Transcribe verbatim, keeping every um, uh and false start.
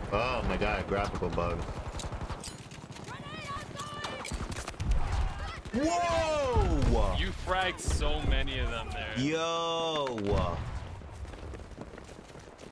Oh my god, graphical bug. Whoa! You fragged so many of them there. Yo!